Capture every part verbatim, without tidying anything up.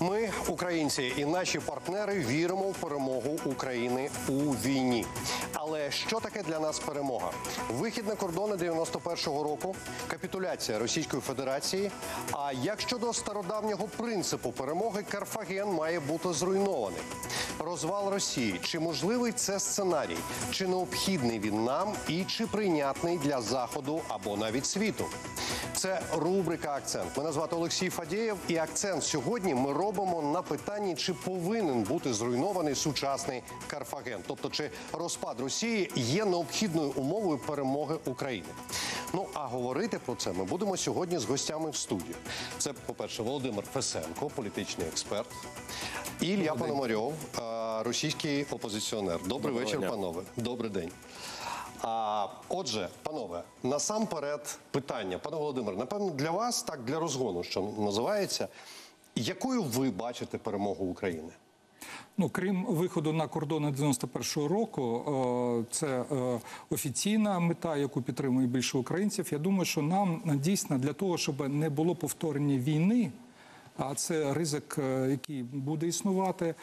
Ми, українці і наші партнери, віримо в перемогу України у війні. Але що таке для нас перемога? Вихід на кордони дев'яносто першого року, капітуляція Російської Федерації. А як щодо стародавнього принципу перемоги, Карфаген має бути зруйнований. Розвал Росії. Чи можливий це сценарій? Чи необхідний він нам і чи прийнятний для Заходу або навіть світу? Це рубрика «Акцент». Мене звати Олексій Фадєєв, і акцент сьогодні ми робимо на питанні, чи повинен бути зруйнований сучасний Карфаген. Тобто, чи розпад Росії є необхідною умовою перемоги України. Ну, а говорити про це ми будемо сьогодні з гостями в студії. Це, по-перше, Володимир Фесенко, політичний експерт, і Ілля Пономарьов, російський опозиціонер. Добрий Доброго вечір, дня. панове. Добрий день. А, отже, панове, насамперед питання. Пане Володимире, напевно, для вас, так, для розгону, що називається, якою ви бачите перемогу України? Ну, крім виходу на кордони дев'яносто першого року, це офіційна мета, яку підтримує більше українців. Я думаю, що нам дійсно для того, щоб не було повторення війни, а це ризик, який буде існувати,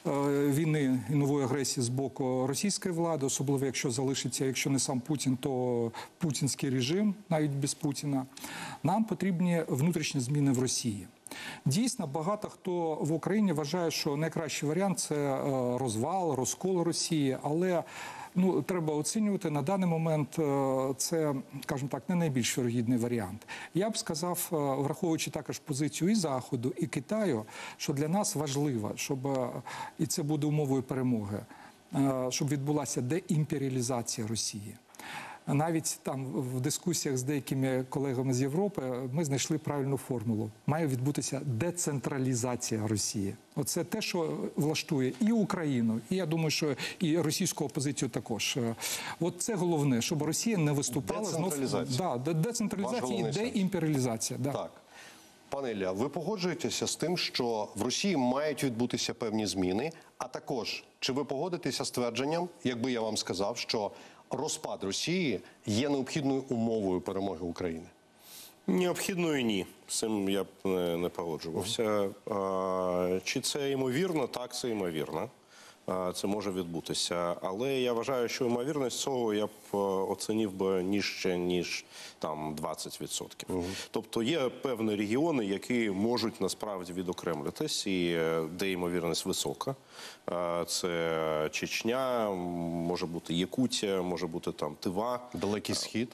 війни і нової агресії з боку російської влади, особливо якщо залишиться, якщо не сам Путін, то путінський режим, навіть без Путіна. Нам потрібні внутрішні зміни в Росії. Дійсно, багато хто в Україні вважає, що найкращий варіант – це розвал, розкол Росії, але ну, треба оцінювати, на даний момент це, скажімо так, не найбільш вірогідний варіант. Я б сказав, враховуючи також позицію і Заходу, і Китаю, що для нас важливо, щоб, і це буде умовою перемоги, щоб відбулася деімперіалізація Росії. Навіть там в дискусіях з деякими колегами з Європи ми знайшли правильну формулу. Має відбутися децентралізація Росії. Оце те, що влаштує і Україну, і я думаю, що і російську опозицію також. От це головне, щоб Росія не виступала Децентралізація. Знов... Да, децентралізація і деімперіалізація. Да. Так. Пане Ілля, ви погоджуєтеся з тим, що в Росії мають відбутися певні зміни, а також, чи ви погодитеся з твердженням, якби я вам сказав, що розпад Росії є необхідною умовою перемоги України? Необхідною – ні. З цим я б не, не погоджувався. А, чи це ймовірно? Так, це ймовірно. А, це може відбутися. Але я вважаю, що ймовірність цього я б оцінив би нижче, ніж там двадцять відсотків. Угу. Тобто є певні регіони, які можуть насправді відокремлитись, і де ймовірність висока. А, це Чечня, може бути Якутія, може бути там Тива. Далекий Схід?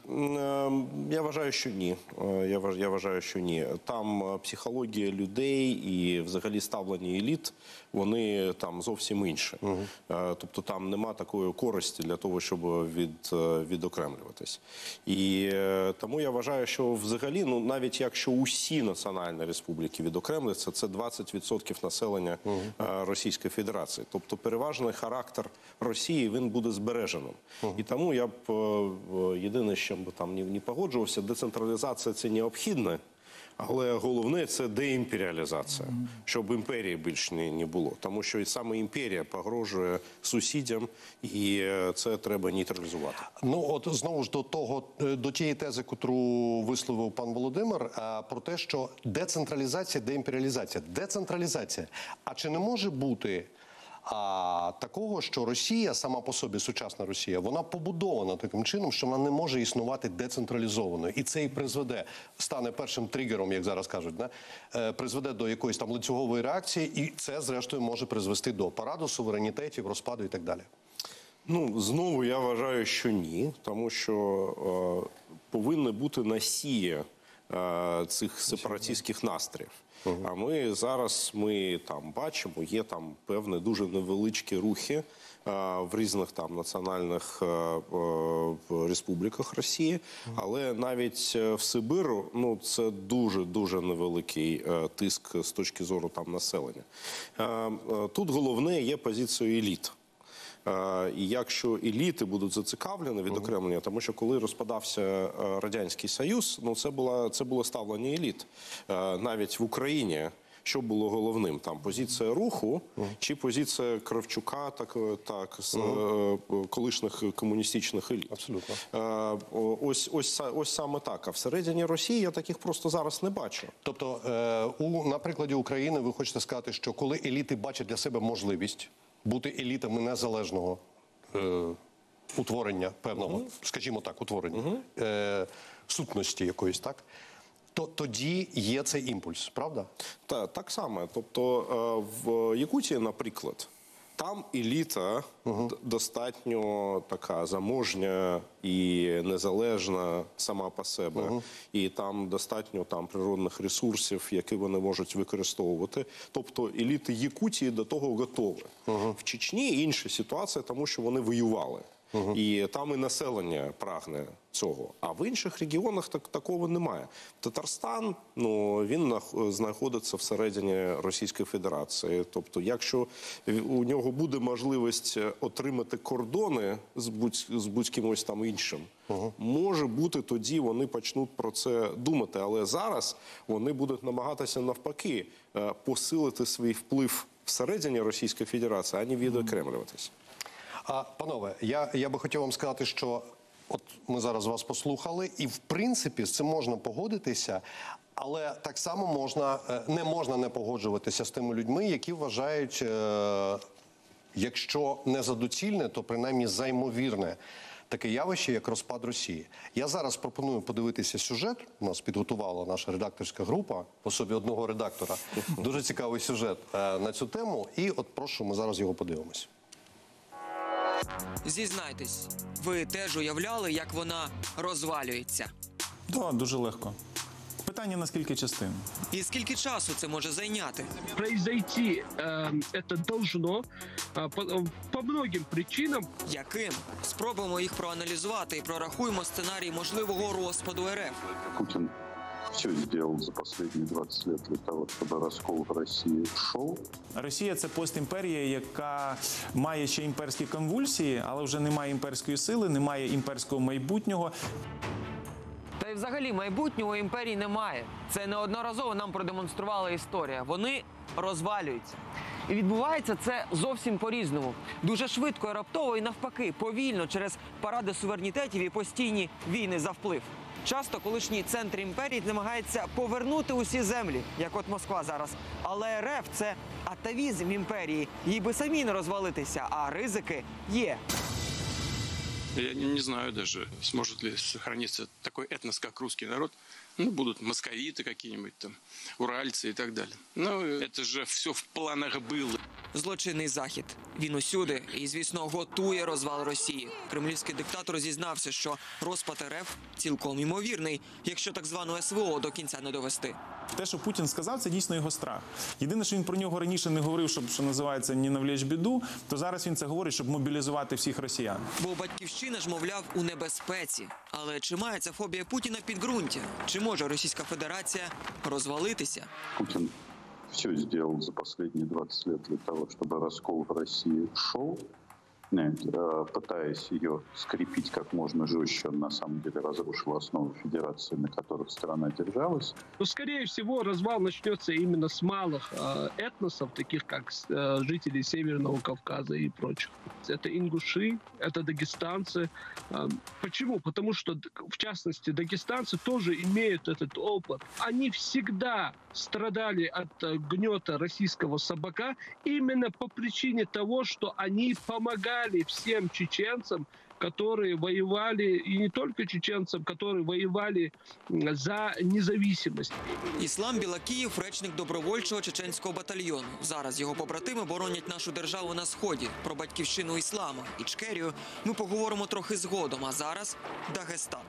Я вважаю, що ні. Я вважаю, я вважаю, що ні. Там психологія людей і взагалі ставлення еліт, вони там зовсім інші. Угу. Тобто там нема такої користі для того, щоб від, відокремлюватись. І тому я вважаю, що взагалі, ну навіть якщо усі національні республіки відокремляться, це двадцять відсотків населення угу. Російської Федерації. Тобто переважний характер Росії, він буде збереженим. Угу. І тому я б єдине, що б там не погоджувався, децентралізація – це необхідне. Але головне – це деімперіалізація, щоб імперії більше не, не було. Тому що і саме імперія погрожує сусідям, і це треба нейтралізувати. Ну, от знову ж до того, до тієї тези, котру висловив пан Володимир, про те, що децентралізація, деімперіалізація. Децентралізація. А чи не може бути а, такого, що Росія, сама по собі, сучасна Росія, вона побудована таким чином, що вона не може існувати децентралізованою. І це і призведе, стане першим тригером, як зараз кажуть, не? Е, призведе до якоїсь там ланцюгової реакції, і це, зрештою, може призвести до параду суверенітетів, розпаду і так далі. Ну, знову я вважаю, що ні, тому що е, повинні бути носії е, цих сепаратистських настроїв. Uh-huh. А ми зараз, ми там бачимо, є там певні дуже невеличкі рухи а, в різних там національних а, а, республіках Росії, uh-huh. але навіть в Сибиру, ну, це дуже-дуже невеликий а, тиск з точки зору там населення. А, а, тут головне є позиція еліт. І якщо еліти будуть зацікавлені відокремлення, тому що коли розпадався Радянський Союз, ну це було, це було ставлення еліт. Навіть в Україні що було головним? Там позиція руху чи позиція Кравчука, так, так з е, колишніх комуністичних еліт? Абсолютно. Е, ось, ось, ось саме так. А всередині Росії я таких просто зараз не бачу. Тобто, е, у, на прикладі України ви хочете сказати, що коли еліти бачать для себе можливість бути елітами незалежного е, утворення певного, скажімо так, утворення, е, сутності якоїсь, так? То тоді є цей імпульс, правда? Та, так само. Тобто е, в Якутії, наприклад, там еліта д- достатньо така заможня і незалежна сама по себе. І там достатньо там природних ресурсів, які вони можуть використовувати. Тобто еліти Якутії до того готові. В Чечні інша ситуація, тому що вони воювали. І там і населення прагне цього. А в інших регіонах так, такого немає. Татарстан, ну, він нах- знаходиться всередині Російської Федерації. Тобто, якщо у нього буде можливість отримати кордони з будь, з будь-кимось там іншим, може бути, тоді вони почнуть про це думати. Але зараз вони будуть намагатися навпаки е, посилити свій вплив всередині Російської Федерації, а не відокремлюватися. А, панове, я, я би хотів вам сказати, що от ми зараз вас послухали, і в принципі з цим можна погодитися, але так само можна, е, не можна не погоджуватися з тими людьми, які вважають, е, якщо не за доцільне, то принаймні за ймовірне таке явище, як розпад Росії. Я зараз пропоную подивитися сюжет. У нас підготувала наша редакторська група в особі одного редактора. Дуже цікавий сюжет е, на цю тему. І от прошу, ми зараз його подивимось. Зізнайтесь, ви теж уявляли, як вона розвалюється? Так, дуже легко. Питання на скільки частин? І скільки часу це може зайняти? Произойти э, это должно э, по, э, по многим причинам. Яким? Спробуємо їх проаналізувати і прорахуємо сценарій можливого розпаду РФ. Путин все сделал за последние двадцать лет для того, чтобы раскол в России шел. Росія – це постімперія, яка має ще імперські конвульсії, але вже не має імперської сили, не має імперського майбутнього. Та й взагалі майбутнього імперії немає. Це неодноразово нам продемонструвала історія. Вони розвалюються. І відбувається це зовсім по-різному. Дуже швидко і раптово, і навпаки, повільно через паради суверенітетів і постійні війни за вплив. Часто колишній центр імперії намагається повернути усі землі, як от Москва зараз. Але РФ – це атавізм імперії. Їй би самі не розвалитися, а ризики є. Я не, не знаю даже, сможет ли сохраниться такой этнос, как русский народ. Ну, будут московиты какие-нибудь там, уральцы и так далее. Но это же все в планах было. Злочинний Захід. Він усюди і, звісно, готує розвал Росії. Кремлівський диктатор зізнався, що розпад РФ цілком ймовірний, якщо так звану СВО до кінця не довести. Те, що Путін сказав, це дійсно його страх. Єдине, що він про нього раніше не говорив, щоб, що називається, не навлечь біду, то зараз він це говорить, щоб мобілізувати всіх росіян. Бо батьківщина ж, мовляв, у небезпеці. Але чи має ця фобія Путіна підґрунтя? Чи може Російська Федерація розвалитися? Путин все сделал за последние двадцать лет для того, чтобы раскол в России шел. Нет, э, пытаясь ее скрепить как можно жестче, он на самом деле разрушил основы федерации, на которых страна держалась. Но, скорее всего, развал начнется именно с малых э, этносов, таких как э, жители Северного Кавказа и прочих. Это ингуши, это дагестанцы. Э, почему? Потому что, в частности, дагестанцы тоже имеют этот опыт. Они всегда страдали от э, гнета российского собака именно по причине того, что они помогали всем чеченцам, которые воевали, и не только чеченцам, которые воевали за независимость. Іслам Білакіїв – речник добровольчого чеченського батальйону. Зараз його побратими боронять нашу державу на Сході. Про батьківщину іслама – Ічкерію ми поговоримо трохи згодом, а зараз – Дагестан.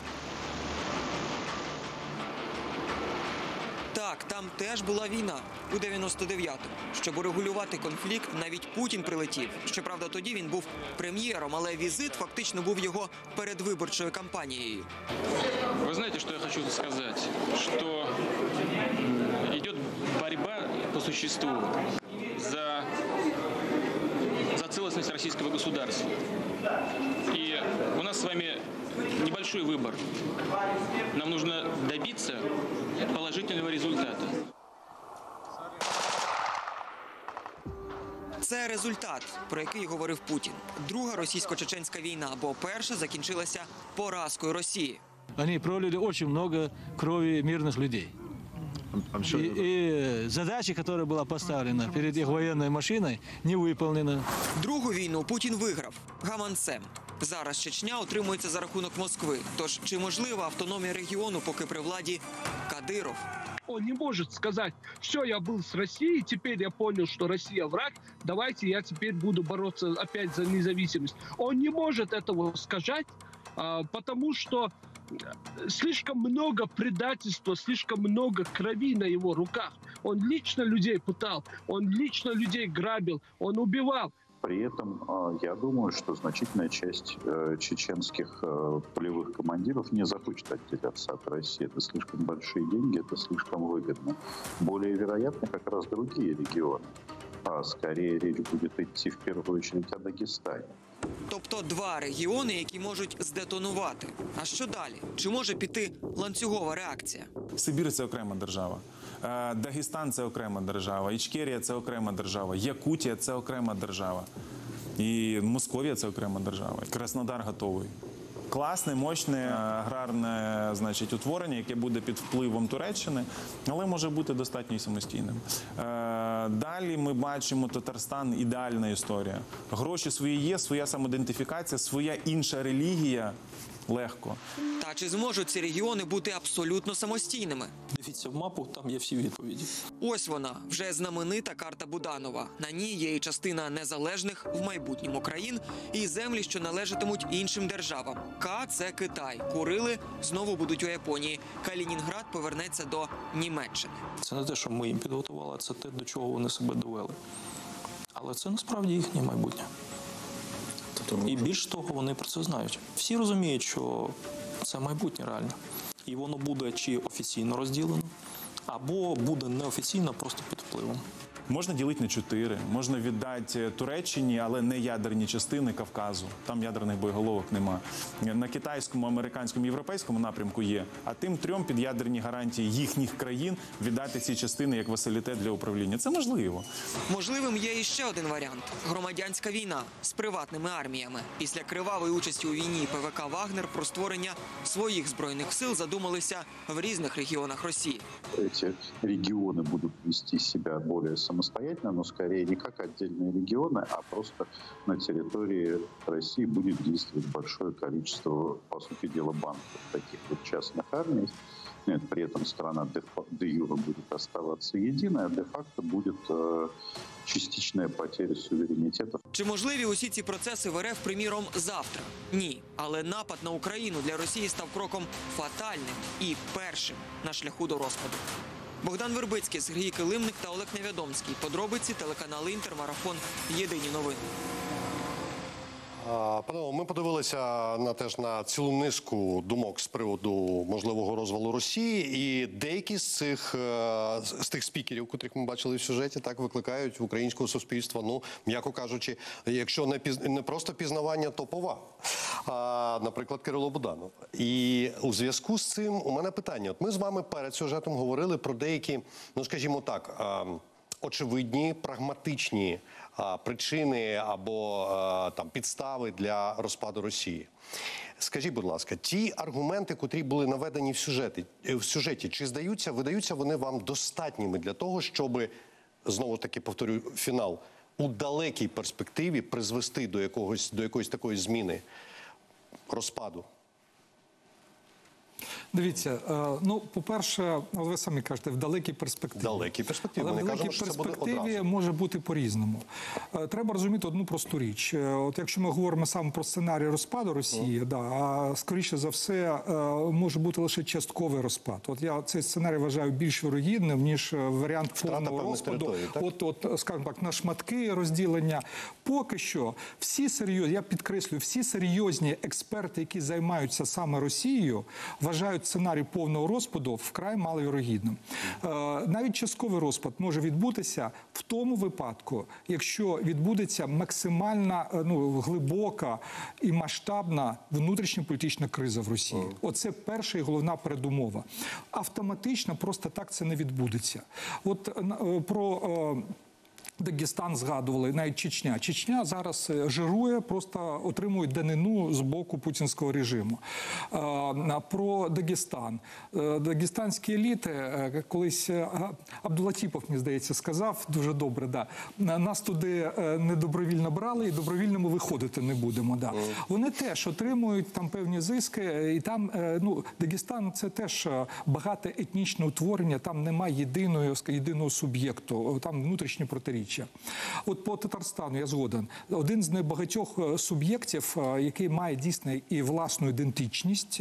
Так, там теж була війна у дев'яносто дев'ятому. Щоб урегулювати конфлікт, навіть Путін прилетів. Щоправда, тоді він був прем'єром, але візит фактично був його передвиборчою кампанією. Вы знаете, что я хочу сказать? Что идет борьба по существу за, за целостность российского государства. И у нас с вами небольшой выбор. Нам нужно добиться положительного результата. Це результат, про який говорив Путін. Друга російсько-чеченська війна, бо перша закінчилася поразкою Росії. Они пролили очень много крови мирных людей. И, и задача, которая была поставлена перед их военной машиной, не выполнена. Другу війну Путін виграв гаманцем. Зараз Чечня утримується за рахунок Москви. Тож чи можлива автономія регіону, поки при владі Кадиров? Он не может сказать: все, я был с Россией, теперь я понял, что Россия враг, давайте я теперь буду бороться опять за независимость. Он не может этого сказать, потому что слишком много предательства, слишком много крови на его руках. Он лично людей пытал, он лично людей грабил, он убивал. При этом я думаю, что значительная часть чеченских полевых командиров не захочет отделяться от России. Это слишком большие деньги, это слишком выгодно. Более вероятно как раз другие регионы. А скорее речь будет идти в первую очередь о Дагестане. Тобто два регіони, які можуть здетонувати. А що далі? Чи може піти ланцюгова реакція? Сибір – це окрема держава. Дагестан – це окрема держава. Ічкерія – це окрема держава. Якутія – це окрема держава. І Московія – це окрема держава. Краснодар готовий. Класне, мощне аграрне, значить, утворення, яке буде під впливом Туреччини, але може бути достатньо і самостійним. Далі ми бачимо Татарстан – ідеальна історія. Гроші свої є, своя самоідентифікація, своя інша релігія – легко. Та чи зможуть ці регіони бути абсолютно самостійними? Дивіться в мапу, там є всі відповіді. Ось вона, вже знаменита карта Буданова. На ній є і частина незалежних в майбутньому країн, і землі, що належатимуть іншим державам. К – це Китай. Курили знову будуть у Японії. Калінінград повернеться до Німеччини. Це не те, що ми їм підготували, а це те, до чого вони себе довели. Але це насправді їхнє майбутнє. І більш того, вони про це знають. Всі розуміють, що це майбутнє реально. І воно буде чи офіційно розділено, або буде неофіційно, просто під впливом. Можна ділити на чотири. Можна віддати Туреччині, але не ядерні частини Кавказу. Там ядерних боєголовок нема. На китайському, американському, європейському напрямку є. А тим трьом під ядерні гарантії їхніх країн віддати ці частини як василітет для управління. Це можливо. Можливим є іще один варіант – громадянська війна з приватними арміями. Після кривавої участі у війні ПВК «Вагнер» про створення своїх збройних сил задумалися в різних регіонах Росії. Эти регионы будут вести себя более самостоятельно, но скорее не как отдельные регионы, а просто на территории России будет действовать большое количество, по сути дела, банков, таких вот частных армий. Нет, при этом страна де-юре будет оставаться единой, а де-факто будет э, частичная потеря суверенитета. Чи можливі усі ці процеси в РФ, приміром, завтра? Ні. Але напад на Україну для Росії став кроком фатальним і першим на шляху до розпаду. Богдан Вербицький, Сергій Килимник та Олег Невідомський. Подробиці, телеканал «Інтер», марафон «Єдині новини». Панове, ми подивилися на теж на цілу низку думок з приводу можливого розвалу Росії, і деякі з цих з тих спікерів, котрих ми бачили в сюжеті, так викликають в українського суспільства, ну, м'яко кажучи, якщо не піз... не просто пізнавання, то повагу. А, наприклад, Кирило Буданов. І у зв'язку з цим у мене питання. От ми з вами перед сюжетом говорили про деякі, ну, скажімо так, а, очевидні, прагматичні а, причини або а, там підстави для розпаду Росії. Скажіть, будь ласка, ті аргументи, котрі були наведені в сюжеті, в сюжеті, чи здаються, видаються вони вам достатніми для того, щоб, знову таки повторюю, фінал, у далекій перспективі призвести до якогось, до якоїсь такої зміни, розпаду? Дивіться, ну, по-перше, ви самі кажете, в далекій перспективі. В далекій перспективі. Але Ми в далекій кажемо, що це буде перспективі одразу. може бути по-різному. Треба розуміти одну просту річ. От якщо ми говоримо саме про сценарій розпаду Росії, mm. да, а скоріше за все може бути лише частковий розпад. От я цей сценарій вважаю більш вірогідним, ніж варіант повного розпаду. От, от, скажімо так, на шматки розділення. Поки що всі серйозні, я підкреслюю, всі серйозні експерти, які займаються саме Росією, вважають сценарій повного розпаду вкрай маловірогідним. Навіть частковий розпад може відбутися в тому випадку, якщо відбудеться максимальна, ну, глибока і масштабна внутрішньополітична криза в Росії. Оце перша і головна передумова. Автоматично просто так це не відбудеться. От про Дагестан згадували, навіть Чечня. Чечня зараз жирує, просто отримує данину з боку путінського режиму. Про Дагестан. Дагестанські еліти, колись Абдулатіпов, мені здається, сказав, дуже добре, да. Нас туди не добровільно брали і добровільно ми виходити не будемо. Да. Вони теж отримують там певні зиски, і там, ну, Дагестан – це теж багатоетнічне утворення, там немає єдиного, єдиного суб'єкту, там внутрішні протиріччя. От по Татарстану я згоден. Один з небагатьох суб'єктів, який має дійсно і власну ідентичність,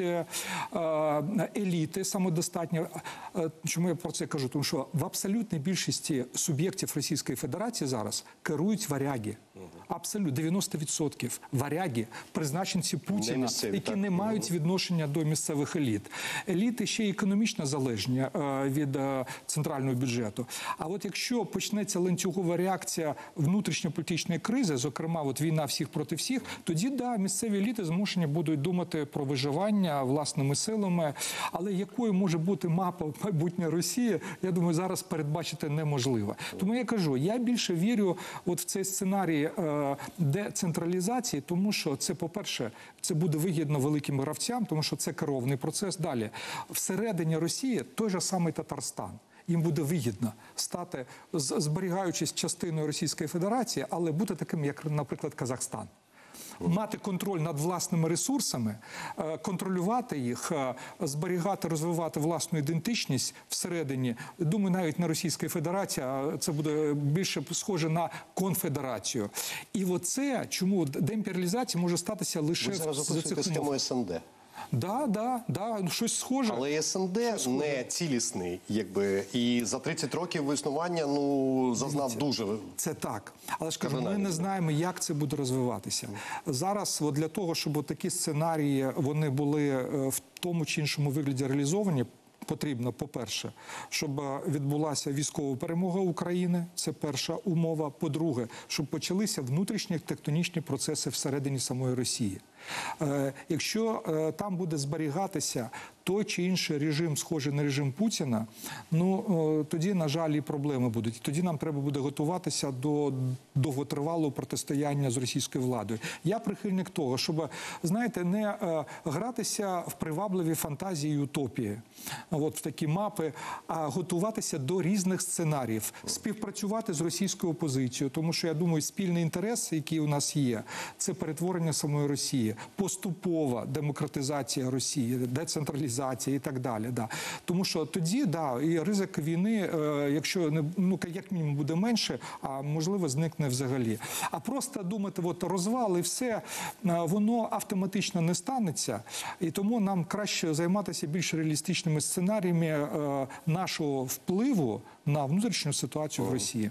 еліти самодостатньо. Чому я про це кажу? Тому що в абсолютній більшості суб'єктів Російської Федерації зараз керують варяги. Абсолютно, дев'яносто відсотків варяги, призначенці Путіна, Не місцеві, які так? не мають відношення до місцевих еліт. Еліти ще й економічно залежні е, від е, центрального бюджету. А от якщо почнеться ланцюгова реакція внутрішньополітичної кризи, зокрема от війна всіх проти всіх, тоді, да, місцеві еліти змушені будуть думати про виживання власними силами. Але якою може бути мапа майбутньої Росії, я думаю, зараз передбачити неможливо. Тому я кажу, я більше вірю от в цей сценарій е, децентралізації, тому що це, по-перше, це буде вигідно великим гравцям, тому що це керований процес. Далі, всередині Росії той же самий Татарстан. Їм буде вигідно стати, зберігаючись частиною Російської Федерації, але бути таким, як, наприклад, Казахстан. Мати контроль над власними ресурсами, контролювати їх, зберігати, розвивати власну ідентичність всередині. Думаю, навіть не Російської Федерації, а це буде більше схоже на конфедерацію. І оце, чому деімперіалізація може статися лише Ви зараз за описуєте цих умов. схему ес ен де. Да, да, да, щось схоже. Але ес ен де не цілісний, якби, і за тридцять років існування, ну, зазнав дуже... Це так. Але ж кажу, ми кардинально. не знаємо, як це буде розвиватися. Зараз от для того, щоб такі сценарії, вони були е, в тому чи іншому вигляді реалізовані, потрібно, по-перше, щоб відбулася військова перемога України, це перша умова. По-друге, щоб почалися внутрішні тектонічні процеси всередині самої Росії. Е, якщо е, там буде зберігатися той чи інший режим, схожий на режим Путіна, ну, е, тоді, на жаль, і проблеми будуть. Тоді нам треба буде готуватися до довготривалого протистояння з російською владою. Я прихильник того, щоб, знаєте, не е, гратися в привабливі фантазії і утопії, от в такі мапи, а готуватися до різних сценаріїв, співпрацювати з російською опозицією, тому що, я думаю, спільний інтерес, який у нас є, це перетворення самої Росії, поступова демократизація Росії, децентралізація і так далі. Да. Тому що тоді, да, і ризик війни, е, якщо не, ну, як мінімум буде менше, а можливо зникне взагалі. А просто думати, от розвал і все, е, воно автоматично не станеться. І тому нам краще займатися більш реалістичними сценаріями е, нашого впливу на внутрішню ситуацію в Росії.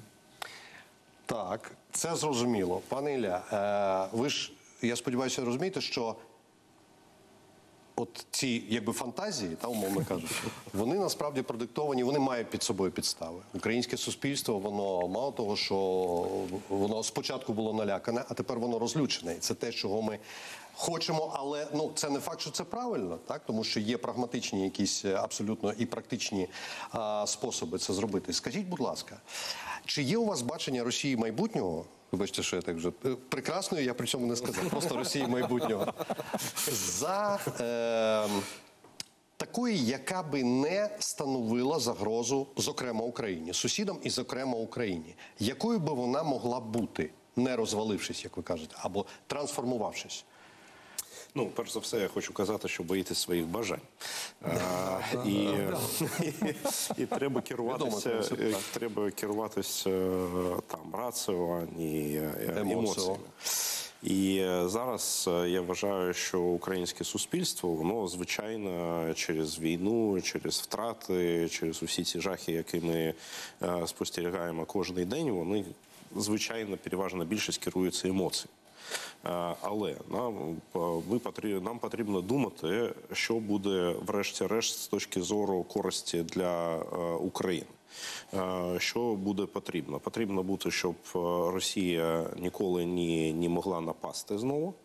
Так, це зрозуміло. Пане Ілля, е, ви ж, я сподіваюся, розумієте, що от ці, якби, фантазії, та, умовно кажучи, вони насправді продиктовані, вони мають під собою підстави. Українське суспільство, воно мало того, що воно спочатку було налякане, а тепер воно розлючене. І це те, чого ми хочемо, але, ну, це не факт, що це правильно, так? Тому що є прагматичні якісь абсолютно і практичні а, способи це зробити. Скажіть, будь ласка, чи є у вас бачення Росії майбутнього? Вибачте, що я так вже прекрасною, я при цьому не сказав, просто Росії майбутнього. За е, такої, яка би не становила загрозу, зокрема, Україні, сусідам і, зокрема, Україні. Якою би вона могла бути, не розвалившись, як ви кажете, або трансформувавшись? Ну, перш за все, я хочу казати, що боїтесь своїх бажань. А, і, і треба керуватися, треба керуватися там раціо, а не емоціями. І зараз я вважаю, що українське суспільство, воно, звичайно, через війну, через втрати, через усі ці жахи, які ми спостерігаємо кожен день, вони, звичайно, переважна більшість керуються емоціями. Але нам, нам потрібно думати, що буде врешті-решт з точки зору користі для України. Що буде потрібно? Потрібно бути, щоб Росія ніколи не, не могла напасти знову.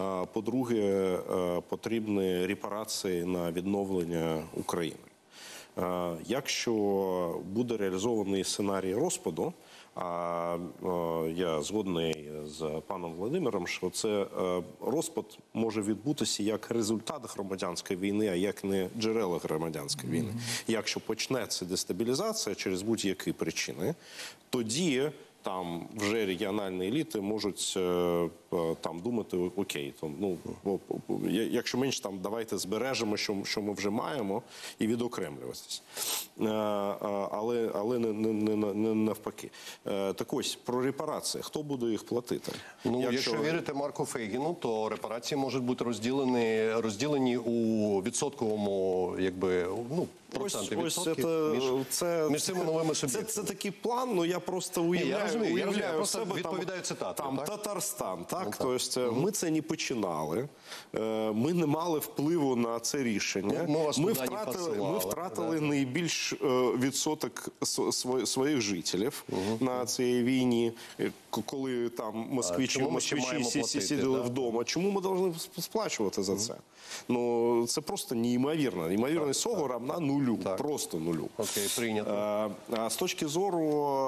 По-друге, потрібні репарації на відновлення України. Е, Якщо буде реалізований сценарій розпаду, а е, я згодний з паном Володимиром, що це е, розпад може відбутися як результат громадянської війни, а як не джерела громадянської війни. Mm-hmm. Якщо почнеться дестабілізація через будь-які причини, тоді там вже регіональні еліти можуть е, там думати, окей, там, ну, якщо менш, там, давайте збережемо, що, що ми вже маємо, і відокремлюватися. Е, але але не, не, не, не навпаки. Е, так ось, про репарації. Хто буде їх платити? Ну, якщо, якщо вірити Марку Фейгіну, то репарації можуть бути розділені, розділені у відсотковому, якби, ну, проценти відсотки між, це, між цими новими суб'єктами. Це, це такий план, ну я просто уявляю, я розумію, уявляю, я уявляю себе відповідаю цитату, там так? Татарстан, так? Ну, Тобто так. Ми це не починали, ми не мали впливу на це рішення. Ну, ми, ми втратили, ми втратили да. найбільш відсоток своїх жителів угу. на цій війні, коли там москвичі, москвичі сиділи да? вдома. Чому ми повинні сплачувати за це? Угу. Ну, це просто неймовірно. Неймовірність цього равна нулю. Так. Просто нулю. Окей, прийнято. А, а з точки зору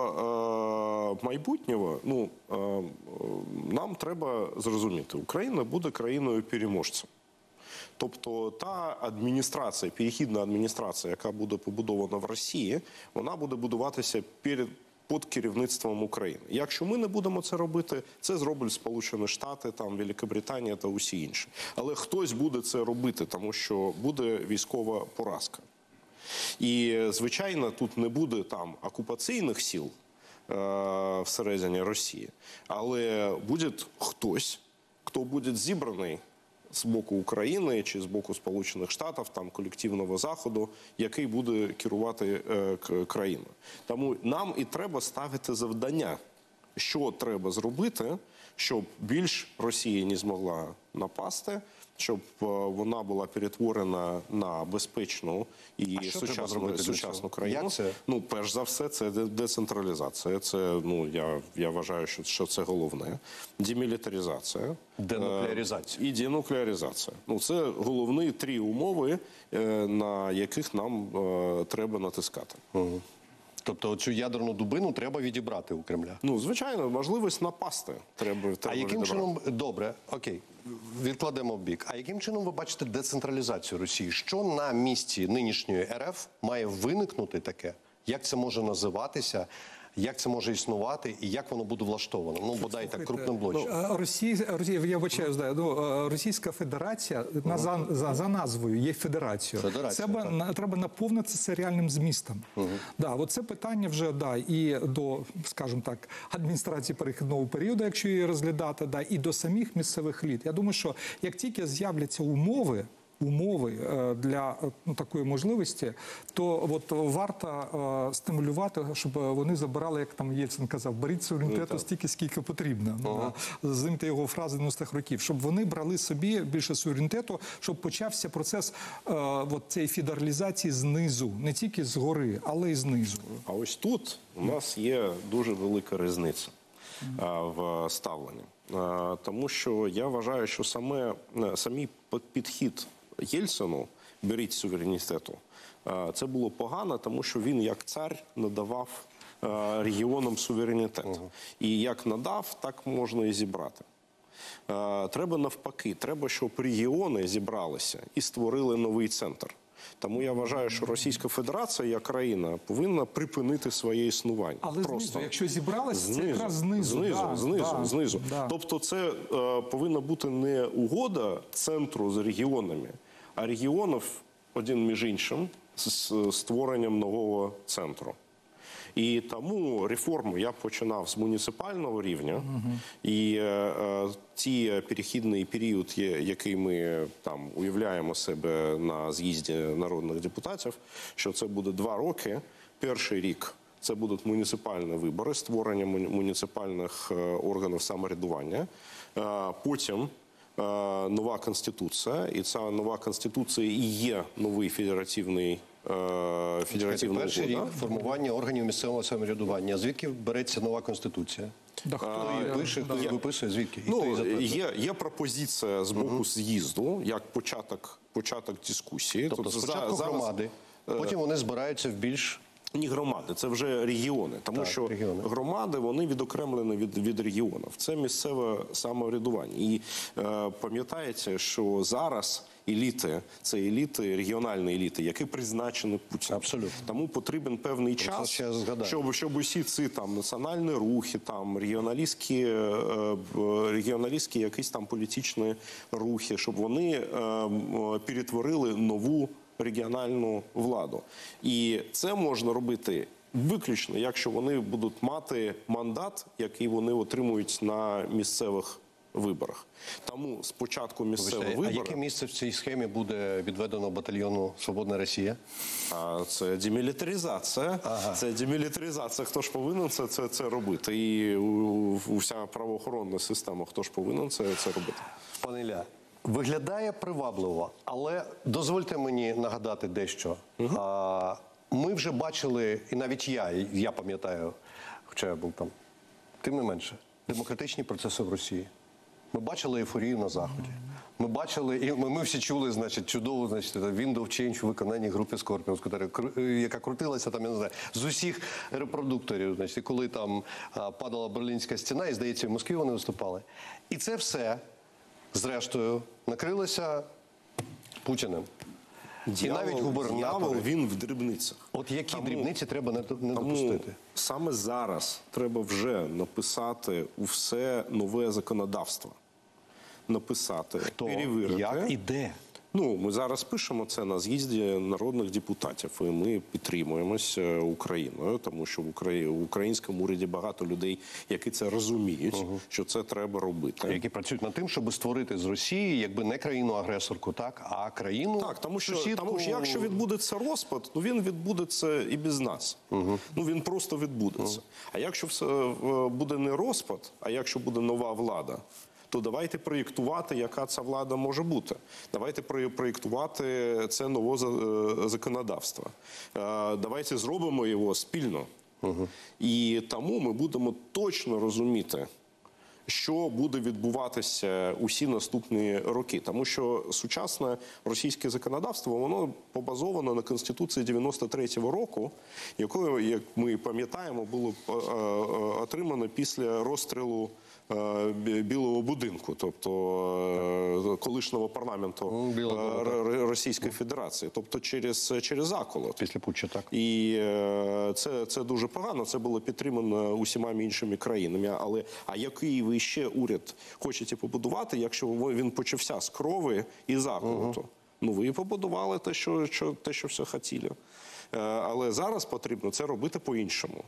а, майбутнього, ну, а, нам треба зрозуміти, Україна буде країною-переможцем. Тобто та адміністрація, перехідна адміністрація, яка буде побудована в Росії, вона буде будуватися перед під керівництвом України. Якщо ми не будемо це робити, це зроблять Сполучені Штати, там, Великобританія та усі інші. Але хтось буде це робити, тому що буде військова поразка. І, звичайно, тут не буде там окупаційних сил е- всередині Росії, але буде хтось, хто буде зібраний з боку України чи з боку Сполучених Штатів, там, колективного Заходу, який буде керувати е, країною. Тому нам і треба ставити завдання, що треба зробити, щоб більш Росія не змогла напасти, щоб е, вона була перетворена на безпечну і сучасну, сучасну країну. Це? Ну, перш за все, це децентралізація. Це, ну, я, я вважаю, що, що це головне. Демілітаризація. Денуклеаризація. І денуклеаризація. Ну, це головні три умови, на яких нам е, треба натискати. Угу. Тобто цю ядерну дубину треба відібрати у Кремля? Ну, звичайно, можливість напасти треба, треба А яким відібрати. чином, добре, окей, відкладемо в бік. А яким чином ви бачите децентралізацію Росії? Що на місці нинішньої РФ має виникнути таке? Як це може називатися? Як це може існувати і як воно буде влаштовано? Ну, бодай так, крупним блочем. Ну, Росія, Росія, я вибачаю, знаю, ну, Російська Федерація на, за, за, за назвою є федерацією. Федерація, Треба, на, треба наповнити це реальним змістом. Угу. Да, от це питання вже да, і до, скажімо так, адміністрації перехідного періоду, якщо її розглядати, да, і до самих місцевих еліт. Я думаю, що як тільки з'являться умови, умови для, ну, такої можливості, то от варто е, стимулювати, щоб вони забирали, як там Єльцин казав, беріть суверенітету стільки, скільки потрібно. Ага. Зимте його фрази дев'яностих років. Щоб вони брали собі більше суверенітету, щоб почався процес е, от цієї федералізації знизу, не тільки згори, але й знизу. А ось тут у нас є дуже велика різниця а, в ставленні. А, тому що я вважаю, що саме, самий підхід Єльцину «беріть суверенітету» це було погано, тому що він як цар надавав регіонам суверенітет. Угу. І як надав, так можна і зібрати. Треба навпаки, треба, щоб регіони зібралися і створили новий центр. Тому я вважаю, що Російська Федерація, як країна, повинна припинити своє існування. Але Просто. знизу, якщо зібралися, знизу, це якраз знизу. Знизу, да, знизу, да, знизу. Да. Тобто це е, повинна бути не угода центру з регіонами, а регіонів один між іншим з створенням нового центру. І тому реформу я починав з муніципального рівня, угу. і е, е, ті перехідний період, який ми там уявляємо себе на з'їзді народних депутатів, що це буде два роки. Перший рік це будуть муніципальні вибори, створення муніципальних органів самоврядування. Е, потім е, нова конституція, і ця нова конституція і є новий федеративний федеративного перший рік формування органів місцевого самоврядування. Звідки береться нова конституція? Да, хто а, її пише, хто її виписує, звідки? Ну, є, є пропозиція з боку угу. з'їзду, як початок, початок дискусії. Тобто, тобто спочатку за, громади. Потім вони збираються в більш... Ні, громади, це вже регіони, тому Так, що регіони. громади, вони відокремлені від, від регіонів. Це місцеве самоврядування. І е, пам'ятаєте, що зараз еліти, це еліти, регіональні еліти, які призначені Путіним. Абсолютно. Тому потрібен певний Про це час, ще згадаю. щоб, щоб усі ці там національні рухи, там регіоналістські, е, е, регіоналістські якісь там політичні рухи, щоб вони е, е, перетворили нову регіональну владу. І це можна робити виключно, якщо вони будуть мати мандат, який вони отримують на місцевих виборах. Тому спочатку місцеві Вибачте, вибори... А яке місце в цій схемі буде відведено батальйону «Свободна Росія»? А це демілітаризація. Ага. Це демілітаризація. Хто ж повинен це, це, це робити? І вся правоохоронна система, хто ж повинен це, це робити? Пане Ілля, виглядає привабливо, але дозвольте мені нагадати дещо. Угу. А, ми вже бачили, і навіть я, я пам'ятаю, хоча я був там, тим не менше, демократичні процеси в Росії. Ми бачили ейфорію на Заході. Ми бачили, і ми, ми всі чули, значить, чудово, значить, Wind of Change у виконанні групи Scorpions, яка крутилася там, я не знаю, з усіх репродукторів, значить, коли там а, падала Берлінська стіна, і, здається, в Москві вони виступали. І це все, зрештою, накрилося Путіним. І навіть губернатори. Дьявол, він в дрібницях. От які Тому- дрібниці треба не, не Тому допустити? саме зараз треба вже написати у все нове законодавство. Написати, Хто, перевірити. як і де? Ну, ми зараз пишемо це на з'їзді народних депутатів, і ми підтримуємося Україною, тому що в Украї... в українському уряді багато людей, які це розуміють, угу. що це треба робити. Які працюють над тим, щоб створити з Росії, якби не країну-агресорку, так, а країну Так, тому що, сусідку... тому що якщо відбудеться розпад, ну він відбудеться і без нас. Угу. Ну він просто відбудеться. Угу. А якщо все е, буде не розпад, а якщо буде нова влада, то давайте проєктувати, яка ця влада може бути. Давайте проєктувати це нове законодавство. Давайте зробимо його спільно. Угу. І тому ми будемо точно розуміти, що буде відбуватися усі наступні роки. Тому що сучасне російське законодавство, воно побазовано на Конституції дев'яносто третього року, якою, як ми пам'ятаємо, було отримано після розстрілу Білого будинку, тобто колишнього парламенту Російської Федерації, тобто через, через заколот. Після путчу, так. І це, це дуже погано, це було підтримано усіма іншими країнами. Але а який ви ще уряд хочете побудувати, якщо він почався з крові і заколоту? Угу. Ну, ви побудували те, що, що, те, що все хотіли. Але зараз потрібно це робити по-іншому.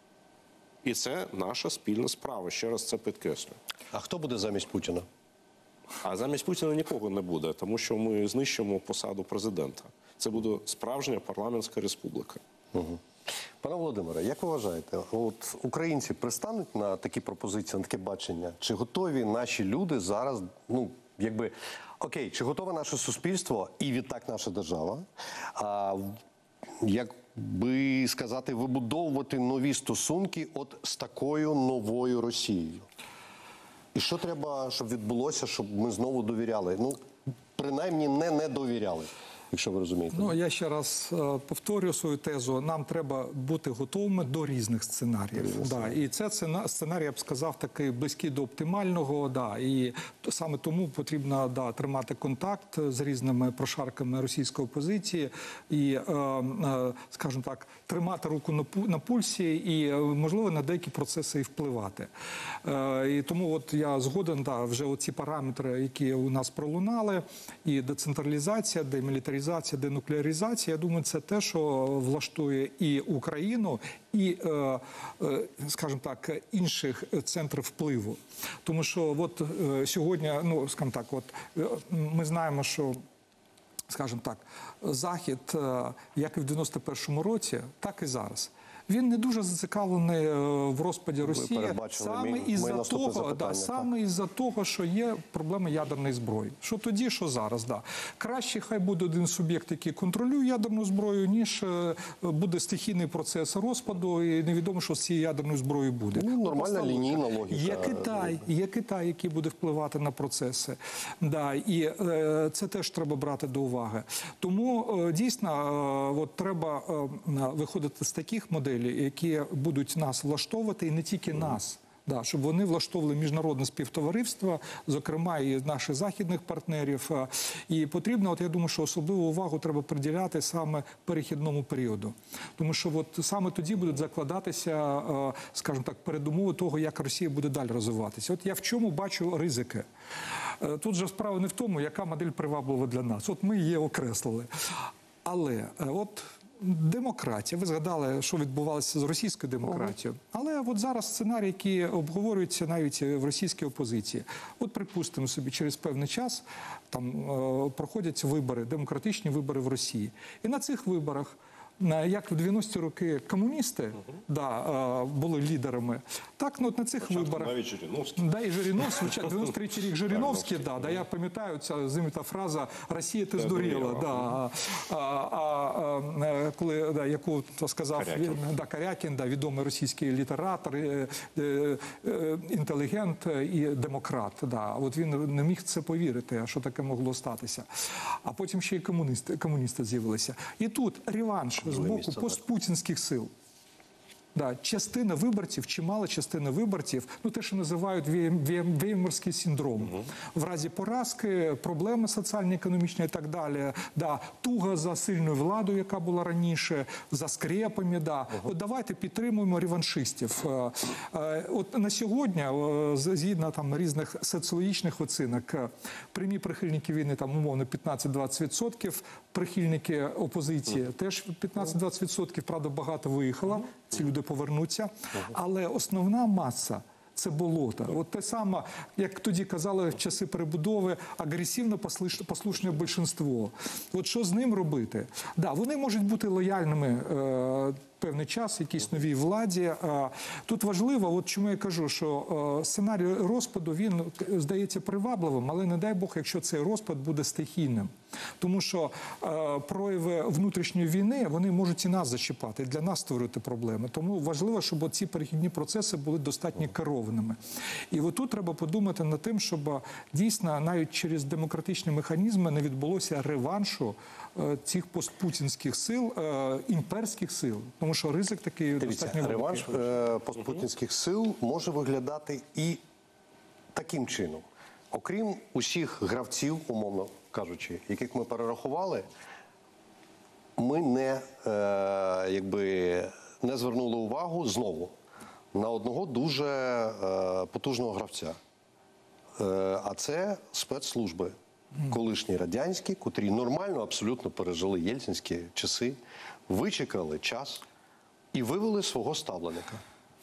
І це наша спільна справа. Ще раз це підкреслюю. А хто буде замість Путіна? А замість Путіна нікого не буде, тому що ми знищимо посаду президента. Це буде справжня парламентська республіка. Угу. Пане Володимире, як ви вважаєте, от українці пристануть на такі пропозиції, на таке бачення? Чи готові наші люди зараз, ну, якби, окей, чи готове наше суспільство і відтак наша держава, а, як би сказати, вибудовувати нові стосунки от з такою новою Росією? І що треба, щоб відбулося, щоб ми знову довіряли? Ну, принаймні не не довіряли, якщо ви розумієте. Ну, я ще раз е, повторюю свою тезу. Нам треба бути готовими до різних сценаріїв. Різних Да. сценаріїв. І це ціна- сценарій, я б сказав, такий близький до оптимального. Да. І т- саме тому потрібно да, тримати контакт з різними прошарками російської опозиції і, е, е, скажімо так, тримати руку на, пу- на пульсі і, е, можливо, на деякі процеси і впливати. Е, і тому от я згоден, да, вже оці параметри, які у нас пролунали, і децентралізація, демілітаризація, денуклеаризація, я думаю, це те, що влаштує і Україну, і, е, е, скажімо так, інших центрів впливу. Тому що от е, сьогодні, ну, скажімо так, от е, ми знаємо, що, скажімо так, Захід, е, як і в дев'яносто першому році, так і зараз, він не дуже зацікавлений е, в розпаді Росії передбачили саме мій- із-за моє наступне того, запитання, да, так. саме із-за того, що є проблеми ядерної зброї. Що тоді, що зараз. Да. Краще хай буде один суб'єкт, який контролює ядерну зброю, ніж е, буде стихійний процес розпаду, і невідомо, що з цією ядерною зброєю буде. Ну, нормальна Просто лінійна логіка. Є Китай, є Китай, який буде впливати на процеси. Да, і е, це теж треба брати до уваги. Тому е, дійсно е, от треба е, виходити з таких моделей, які будуть нас влаштовувати, і не тільки нас. Да, щоб вони влаштовували міжнародне співтовариство, зокрема і наших західних партнерів. І потрібно, от я думаю, що особливу увагу треба приділяти саме перехідному періоду. Тому що от саме тоді будуть закладатися, скажімо так, передумови того, як Росія буде далі розвиватися. От я в чому бачу ризики. Тут же справа не в тому, яка модель приваблива для нас. От ми її окреслили. Але от демократія. Ви згадали, що відбувалося з російською демократією. Але от зараз сценарій, який обговорюється навіть в російській опозиції. От припустимо собі, через певний час там е, проходять вибори, демократичні вибори в Росії. І на цих виборах, як в дев'яності роки комуністи uh-huh. да, е, були лідерами, так ну, от на цих Спочатку виборах... навіть Жириновський. Да, і Жириновський, дев'яносто третій рік Жириновський, да, да, я пам'ятаю, ця знаменита фраза «Росія, ти здуріла». Да, а, а, а, коли, да, яку то сказав Карякін, да, Карякін, да, відомий російський літератор, е, е, е, інтелігент і демократ. Да. От він не міг це повірити, що таке могло статися. А потім ще й комуністи, комуністи з'явилися. І тут реванш з боку постпутінських сил. Да, частина виборців, чимала частина виборців, ну те, що називають веймарський синдром. Uh-huh. В разі поразки, проблеми соціально-економічні і так далі, да, туга за сильною владою, яка була раніше, за скрепами. Да. Uh-huh. От давайте підтримуємо реваншистів. От на сьогодні, згідно там різних соціологічних оцінок, прямі прихильники війни, там умовно п'ятнадцять-двадцять відсотків, прихильники опозиції uh-huh. теж п'ятнадцять-двадцять відсотків, правда, багато виїхало. Uh-huh. Ці люди повернуться, але основна маса – це болото. От те саме, як тоді казали в часи перебудови, агресивно послушне більшинство. От що з ним робити? Да, вони можуть бути лояльними е, певний час, якійсь новій владі. Е, тут важливо, от чому я кажу, що е, сценарій розпаду, він здається привабливим, але не дай Бог, якщо цей розпад буде стихійним. Тому що е, прояви внутрішньої війни, вони можуть і нас зачіпати, для нас створити проблеми. Тому важливо, щоб ці перехідні процеси були достатньо керованими. І отут треба подумати над тим, щоб дійсно навіть через демократичні механізми не відбулося реваншу е, цих постпутінських сил, е, імперських сил. Тому що ризик такий Дивіться, достатньо реванш великий. е, постпутінських сил може виглядати і таким чином. Окрім усіх гравців, умовно кажучи, яких ми перерахували, ми не, е, якби, не звернули увагу знову на одного дуже е, потужного гравця. Е, а це спецслужби, колишні радянські, котрі нормально абсолютно пережили єльцинські часи, вичекали час і вивели свого ставленика.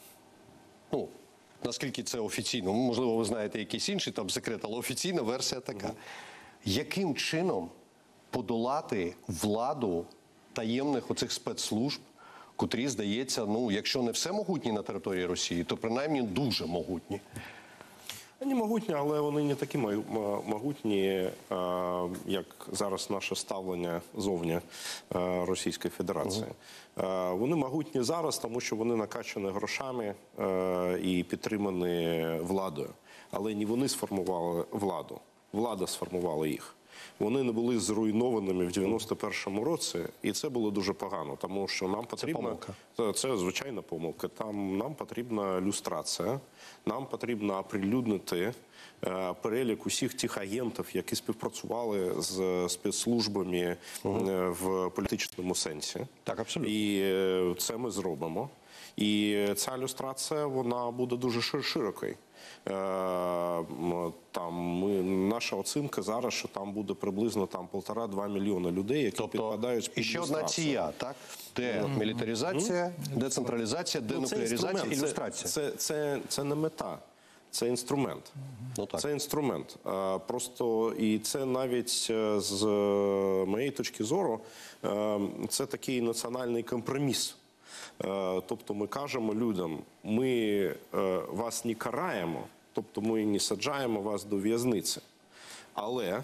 Ну, наскільки це офіційно, можливо, ви знаєте якийсь інший там секрет, але офіційна версія така. Mm-hmm. Яким чином подолати владу таємних оцих спецслужб, котрі, здається, ну, якщо не все могутні на території Росії, то принаймні дуже могутні? Вони могутні, але вони не такі могутні, як зараз наше ставлення зовні Російської Федерації. Uh-huh. Вони могутні зараз, тому що вони накачані грошами і підтримані владою. Але не вони сформували владу, влада сформувала їх. Вони не були зруйнованими в дев'яносто першому році, і це було дуже погано, тому що нам потрібна... Це, це звичайна помилка. Там нам потрібна люстрація, нам потрібно оприлюднити е, перелік усіх тих агентів, які співпрацювали з спецслужбами угу. е, в політичному сенсі. Так, абсолютно. І е, це ми зробимо. І ця люстрація, вона буде дуже широкою. Там ми, наша оцінка зараз, що там буде приблизно там полтора-два мільйона людей, які тобто, підпадають під і ще одна ція, так? Демілітаризація, mm-hmm. децентралізація, денуклеаризація, ну, ілюстрація. Це, це, це, це не мета, це інструмент. Mm-hmm. Ну, так. Це інструмент. Просто і це навіть з моєї точки зору, це такий національний компроміс Е, Тобто ми кажемо людям, ми е, вас не караємо, тобто ми не саджаємо вас до в'язниці, але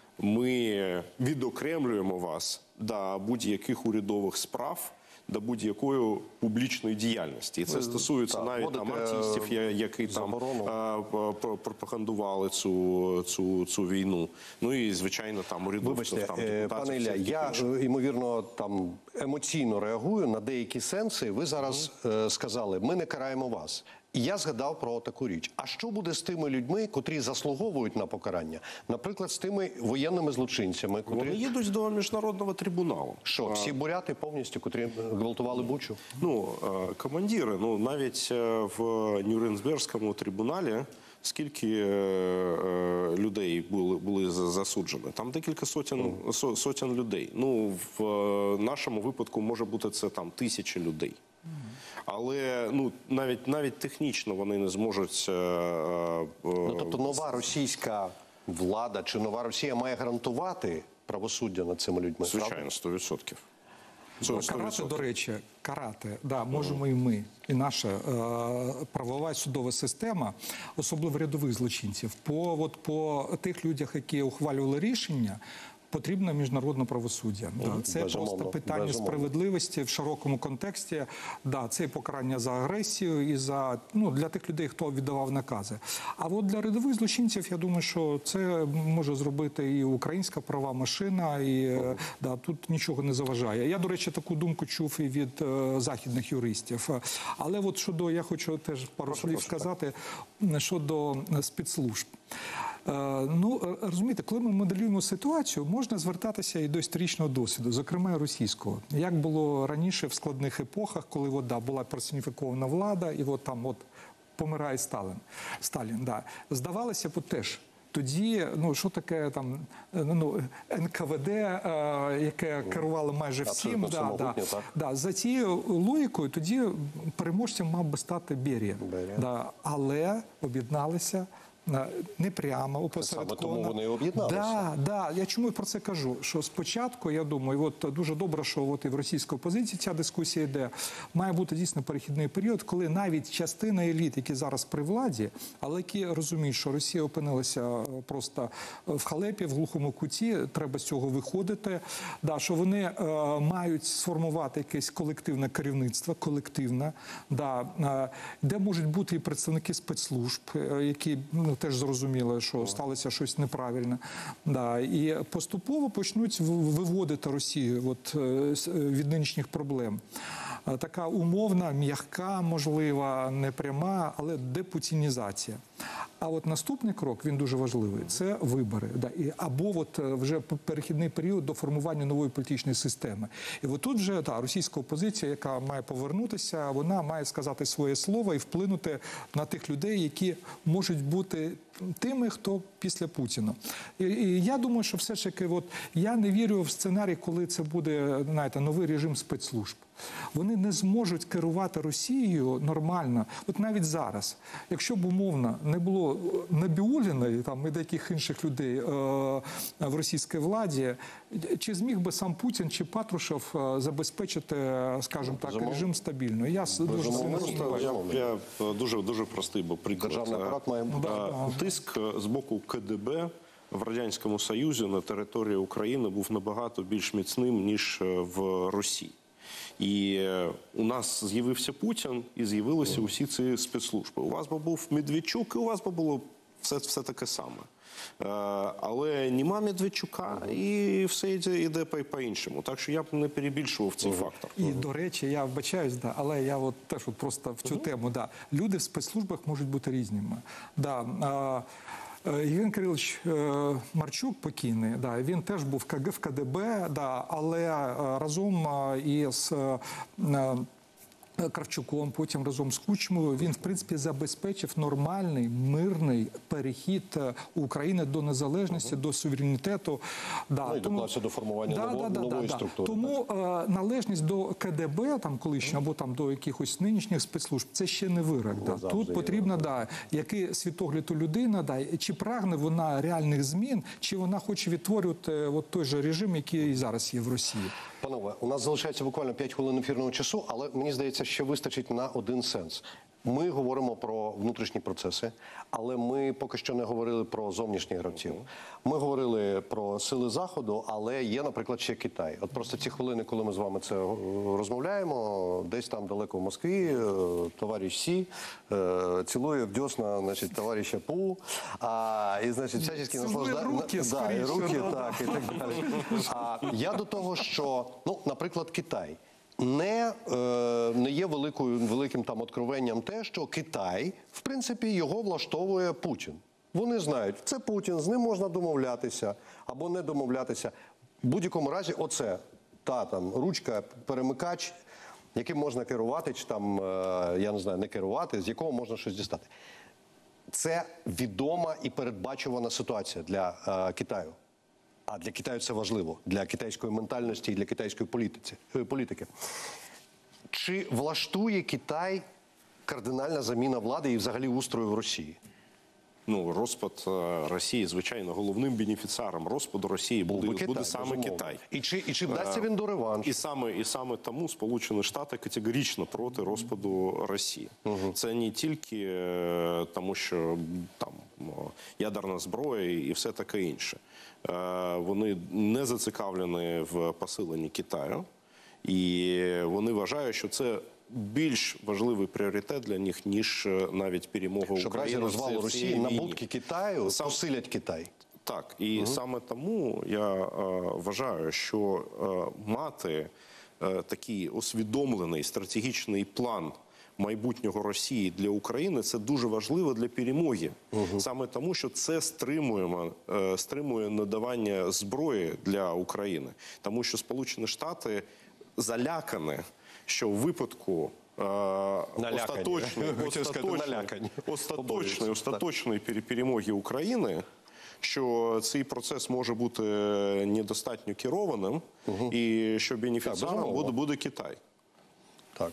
ми відокремлюємо вас до будь-яких урядових справ, до будь-якої публічної діяльності. І це стосується так, навіть там вводите, артистів, я- які там заборону. а, про- пропагандували цю, цю, цю війну. Ну і, звичайно, там урядовців, Вибачте, там е, депутатів. пане Ілля, всіх я, інших. е, ймовірно, там емоційно реагую на деякі сенси. Ви зараз е, сказали, ми не караємо вас. І я згадав про таку річ. А що буде з тими людьми, котрі заслуговують на покарання? Наприклад, з тими воєнними злочинцями, котрі... Вони їдуть до міжнародного трибуналу. Що, всі буряти повністю, котрі гвалтували Бучу? Ну, е, командири, ну навіть е, в Нюрнберзькому трибуналі скільки е, е, людей були, були за- засуджені? Там декілька сотень, со- сотень людей. Ну, в е, нашому випадку може бути це там тисячі людей. Але ну навіть навіть технічно вони не зможуть. Е, е, Ну, тобто нова російська влада чи нова Росія має гарантувати правосуддя над цими людьми? звичайно, сто відсотків. Карати, до речі, карати, да, можемо і ми, і наша е, правова судова система, особливо рядових злочинців, по, от, по тих людях, які ухвалювали рішення, потрібно міжнародне правосуддя. Да, це безумовно, просто питання безумовно. справедливості в широкому контексті. Да, це і покарання за агресію і за ну для тих людей, хто віддавав накази. А от для рядових злочинців, я думаю, що це може зробити і українська права машина, і е, да, тут нічого не заважає. Я, до речі, таку думку чув і від е, західних юристів. Але от щодо, я хочу теж пару слів сказати щодо спецслужб. Е, Ну, е, розумієте, коли ми моделюємо ситуацію, можна звертатися і до історичного досвіду, зокрема і російського. Як було раніше в складних епохах, коли от, да, була персоніфікована влада, і от там от помирає Сталін. Сталін, да. Здавалося б, теж. Тоді, ну, що таке там, ну, ен ка ве де, е, яке керувало майже всім, Абсолютно да, да, самогутнє, так. да, за цією логікою тоді переможцем мав би стати Берія. Берія. Да, але об'єдналися е, не прямо, опосередковано. Саме тому вони і об'єдналися. Да, да. Я чому про це кажу? Що спочатку, я думаю, от дуже добре, що от і в російській опозиції ця дискусія йде, має бути дійсно перехідний період, коли навіть частина еліт, які зараз при владі, але які розуміють, що Росія опинилася просто в халепі, в глухому куті, треба з цього виходити, да, що вони е, мають сформувати якесь колективне керівництво, колективне, да, е, де можуть бути і представники спецслужб, е, які ну, теж зрозуміли, що сталося щось неправильне. Да, і поступово почнуть в- виводити Росію от, е, з- від нинішніх проблем. Е, Така умовна, м'яка, можлива, не пряма, але депутінізація. А от наступний крок, він дуже важливий, це вибори. Да, і, або от е, вже перехідний період до формування нової політичної системи. І от тут вже та, російська опозиція, яка має повернутися, вона має сказати своє слово і вплинути на тих людей, які можуть бути тими, хто після Путіна. І, і я думаю, що все ж таки, от, я не вірю в сценарій, коли це буде, знаєте, новий режим спецслужб. Вони не зможуть керувати Росією нормально. От навіть зараз, якщо б умовно не було Набіуліна і там і деяких інших людей е, в російській владі, чи зміг би сам Путін чи Патрушев е, забезпечити, скажімо так, Безумовно. режим стабільно? Я с- дуже Безумовно. сильно Просто сумніваюся. Я, я дуже дуже простий, бо приклад. Державний апарат має бути. Е, Тиск з боку ка де бе в Радянському Союзі на території України був набагато більш міцним, ніж е, в Росії. І е, у нас з'явився Путін, і з'явилися усі ці спецслужби. У вас би був Медведчук, і у вас би було все, все таке саме. Е, Але нема Медведчука, і все йде, йде по- по-іншому. Так що я б не перебільшував цей фактор. І, до речі, я вбачаюсь, да, але я от теж от просто в цю тему. Да, люди в спецслужбах можуть бути різними. Да, а, е, Євген Кирилович е, Марчук покійний, да, він теж був в ка ге в ка де бе, да, але е, разом е, із е, е, Кравчуком, потім разом з Кучмою, він, в принципі, забезпечив нормальний, мирний перехід е, України до незалежності, до суверенітету. Да, Ну, і доклався до формування ново- нової структури, Тому е, належність до ка де бе, там, колишнього, або там, до якихось нинішніх спецслужб, це ще не вирок. Да. завжди Тут є потрібно, да, який світогляд у людини, да, чи прагне вона реальних змін, чи вона хоче відтворювати от той же режим, який і зараз є в Росії. Панове, у нас залишається буквально п'ять хвилин ефірного часу, але мені здається, ще вистачить на один сенс. Ми говоримо про внутрішні процеси, але ми поки що не говорили про зовнішніх гравців. Ми говорили про сили Заходу, але є, наприклад, ще Китай. От просто ці хвилини, коли ми з вами це розмовляємо, десь там далеко в Москві товариш Сі е, цілує в дьосна, значить, товариша Пу, а, і, значить, всячески наслаждає... руки, да, і скоріше, руки, да. так, і так далі. А я до того, що, ну, наприклад, Китай. Не, е, не є великою, великим там откровенням те, що Китай, в принципі, його влаштовує Путін. Вони знають, це Путін, з ним можна домовлятися або не домовлятися. В будь-якому разі оце, та там ручка, перемикач, яким можна керувати, чи там, е, я не знаю, не керувати, з якого можна щось дістати. Це відома і передбачувана ситуація для е, Китаю. А для Китаю це важливо, для китайської ментальності і для китайської політиці, політики. Чи влаштує Китай кардинальна заміна влади і взагалі устрою в Росії? Ну, розпад е, Росії, звичайно, головним бенефіціаром розпаду Росії буде, Китай, буде саме безумовно. Китай. І чи, і чи вдасться він до реваншу? І саме, і саме тому Сполучені Штати категорично проти розпаду Росії. Угу. Це не тільки е, тому, що там ядерна зброя і все таке інше. Е, вони не зацікавлені в посиленні Китаю. І вони вважають, що це більш важливий пріоритет для них, ніж навіть перемога Щоб України. Щоб розвалу Росії, набутки Китаю Сам... посилять Китай. Так, і угу. саме тому я е, вважаю, що е, мати е, такий усвідомлений стратегічний план майбутнього Росії для України – це дуже важливо для перемоги. Угу. Саме тому, що це стримує, е, стримує надавання зброї для України. Тому що Сполучені Штати залякані, що в випадку е, остаточної, остаточної, остаточної, остаточної перемоги України, що цей процес може бути недостатньо керованим, угу. і що бенефіціаром буде, буде Китай. Так.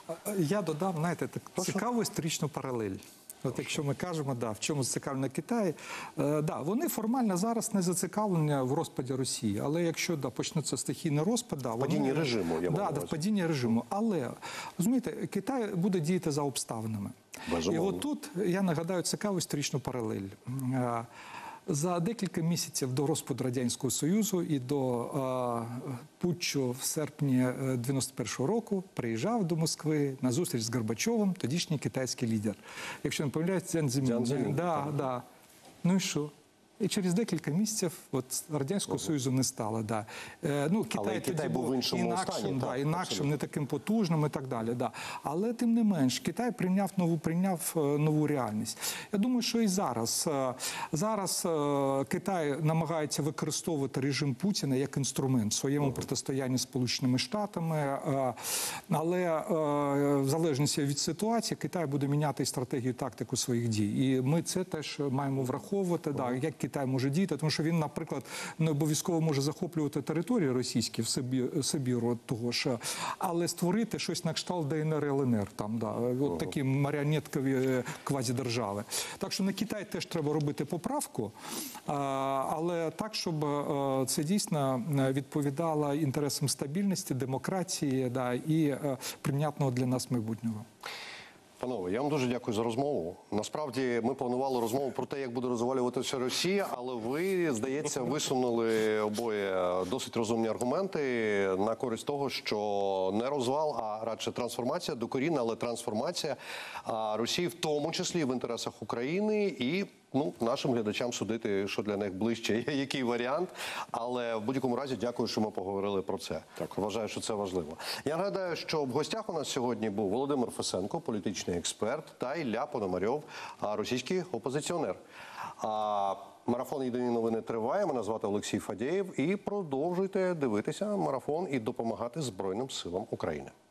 Я додав, знаєте, так, цікаву історичну паралель. От якщо ми кажемо, да, в чому зацікавлення Китай, е, да, вони формально зараз не зацікавлені в розпаді Росії, але якщо да, почнеться стихійний розпад, да, падіння вони, режиму, я да, да, падіння режиму. Але, розумієте, Китай буде діяти за обставинами. Безумовно. І от тут я нагадаю цікаву історичну паралель. Е, За декілька місяців до розпаду Радянського Союзу і до е, путчу в серпні дев'яносто першого року приїжджав до Москви на зустріч з Горбачовим тоді китайський лідер. Якщо не помиляюсь, Цзян Цзімін. Да, да. Ну і що? І через декілька місяців от, Радянського Союзу не стало. Да. Е, ну, Китай, Але Китай був в іншому інакшим, стані. Да, так, інакшим, не таким потужним і так далі. Да. Але тим не менш, Китай прийняв нову, прийняв нову реальність. Я думаю, що і зараз. Зараз Китай намагається використовувати режим Путіна як інструмент в своєму протистоянні з Сполученими Штатами. Але в залежності від ситуації Китай буде міняти стратегію, тактику своїх дій. І ми це теж маємо враховувати. Да, як Китай може діяти, тому що він, наприклад, не обов'язково може захоплювати території російські в Сибіру, того ж, але створити щось на кшталт Де ен ер, Ел ен ер, там, да, от такі маріонеткові квазідержави. Так що на Китай теж треба робити поправку, але так, щоб це дійсно відповідало інтересам стабільності, демократії, да, і прийнятного для нас майбутнього. Панове, я вам дуже дякую за розмову. Насправді, ми планували розмову про те, як буде розвалюватися Росія, але ви, здається, висунули обоє досить розумні аргументи на користь того, що не розвал, а радше трансформація, докорінна, але трансформація Росії, в тому числі в інтересах України, і ну, нашим глядачам судити, що для них ближче, який варіант. Але в будь-якому разі дякую, що ми поговорили про це. Так. Вважаю, що це важливо. Я нагадаю, що в гостях у нас сьогодні був Володимир Фесенко, політичний експерт, та Ілля Пономарьов, російський опозиціонер. А марафон «Єдині новини» триває. Мене звати Олексій Фадєєв. І продовжуйте дивитися марафон і допомагати Збройним силам України.